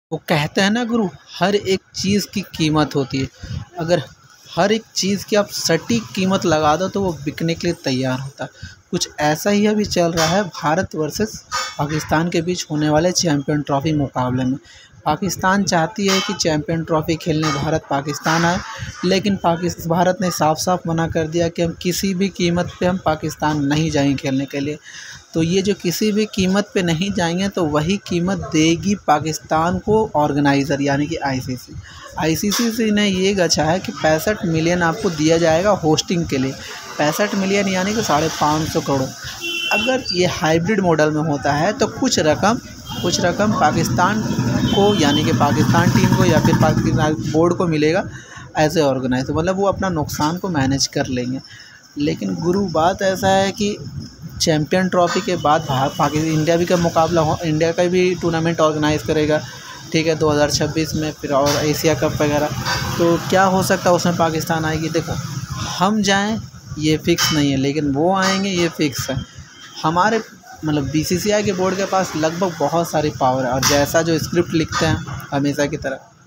वो कहते हैं ना गुरु, हर एक चीज़ की कीमत होती है। अगर हर एक चीज़ की आप सटीक कीमत लगा दो तो वो बिकने के लिए तैयार होता है। कुछ ऐसा ही अभी चल रहा है भारत वर्सेस पाकिस्तान के बीच होने वाले चैम्पियन ट्रॉफी मुकाबले में। पाकिस्तान चाहती है कि चैम्पियन ट्रॉफी खेलने भारत पाकिस्तान आए, लेकिन भारत ने साफ साफ मना कर दिया कि हम किसी भी कीमत पे हम पाकिस्तान नहीं जाएंगे खेलने के लिए। तो ये जो किसी भी कीमत पे नहीं जाएंगे तो वही कीमत देगी पाकिस्तान को ऑर्गेनाइज़र यानी कि आईसीसी। आईसीसी ने ये गछा है कि 65 मिलियन आपको दिया जाएगा होस्टिंग के लिए। 65 मिलियन यानी कि 550 करोड़। अगर ये हाइब्रिड मॉडल में होता है तो कुछ रकम पाकिस्तान को यानी कि पाकिस्तान टीम को या फिर पाकिस्तान बोर्ड को मिलेगा एज ए ऑर्गेनाइजर, मतलब वो अपना नुकसान को मैनेज कर लेंगे। लेकिन गुरु बात ऐसा है कि चैम्पियन ट्रॉफी के बाद इंडिया भी का मुकाबला हो, इंडिया का भी टूर्नामेंट ऑर्गेनाइज़ करेगा, ठीक है, 2026 में, फिर और एशिया कप वगैरह। तो क्या हो सकता है उसमें पाकिस्तान आएगी। देखो, हम जाएं ये फ़िक्स नहीं है, लेकिन वो आएंगे ये फ़िक्स है। हमारे मतलब बीसीसीआई के बोर्ड के पास लगभग बहुत सारी पावर है, और जैसा जो स्क्रिप्ट लिखते हैं हमेशा की तरह